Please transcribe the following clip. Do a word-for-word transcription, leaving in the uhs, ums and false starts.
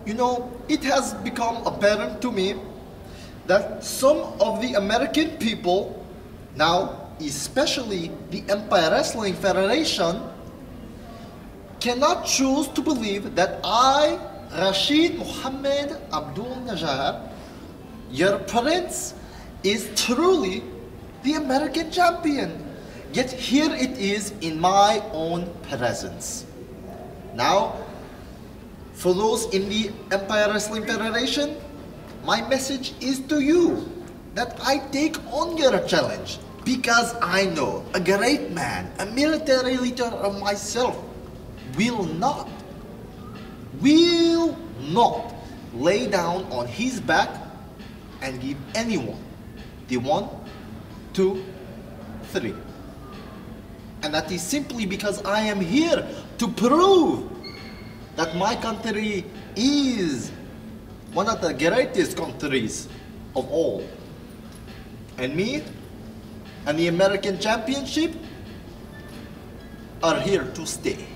You know, it has become apparent to me that some of the American people, now especially the Empire Wrestling Federation, cannot choose to believe that I, Rashid Mohammed Abdul Najjar, your prince, is truly the American champion. Yet here it is in my own presence. Now, for those in the Empire Wrestling Federation, my message is to you that I take on your challenge because I know a great man, a military leader of myself, will not, will not lay down on his back and give anyone the one, two, three. And that is simply because I am here to prove that my country is one of the greatest countries of all. And me and the American Championship are here to stay.